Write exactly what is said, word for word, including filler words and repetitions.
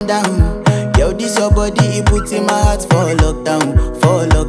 down. Yo, this your body, it puts in my heart for lockdown, for lockdown.